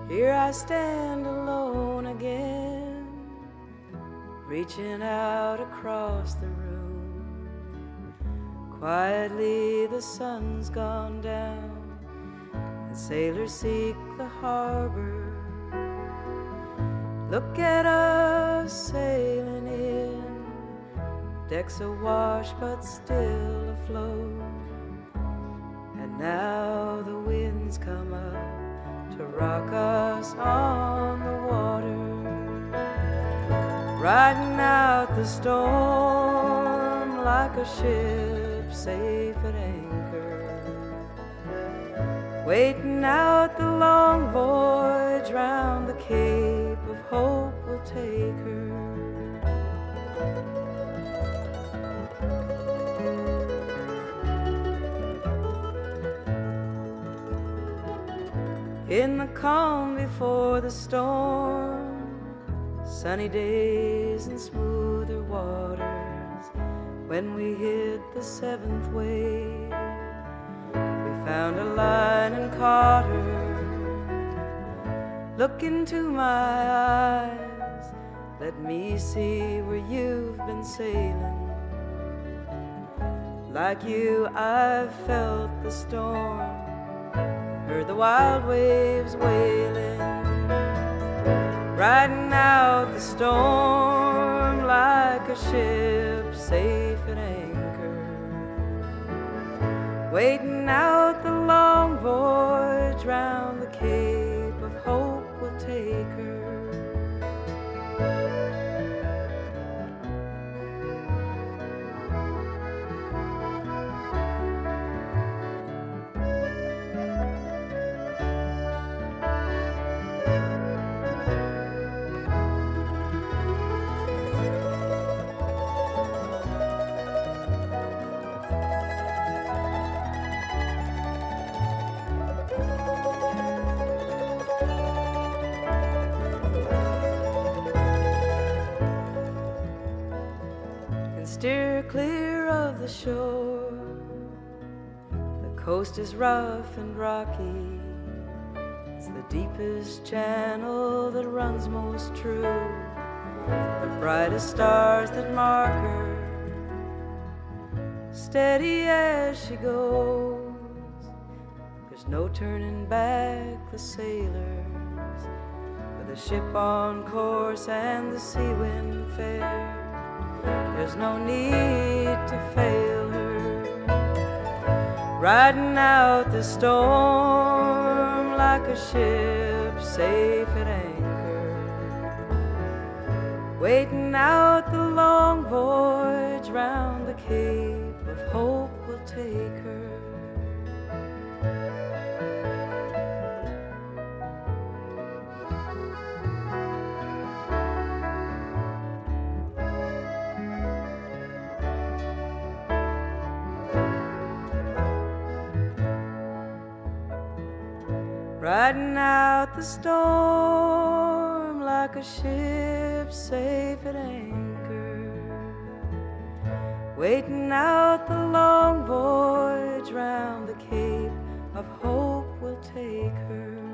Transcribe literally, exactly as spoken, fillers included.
Here I stand alone again, reaching out across the room. Quietly the sun's gone down, and sailors seek the harbor. Look at us sailing in, decks awash but still afloat. And now the winds come up to rock us on the water, riding out the storm like a ship safe at anchor, waiting out the long voyage round the Cape of Hope will take her. In the calm before the storm, sunny days and smoother waters, when we hit the seventh wave, we found a line and caught her. Look into my eyes, let me see where you've been sailing. Like you, I've felt the storm, heard the wild waves wailing, riding out the storm like a ship safe at anchor, waiting out the long voyage round the Cape of Hope will take her. Steer clear of the shore, the coast is rough and rocky, it's the deepest channel that runs most true, the brightest stars that mark her, steady as she goes, there's no turning back the sailors, with the ship on course and the sea wind fair. There's no need to fail her, riding out the storm like a ship safe at anchor, waiting out the long voyage round the Cape of Hope will take her. Riding out the storm like a ship safe at anchor, waiting out the long voyage round the Cape of Hope will take her.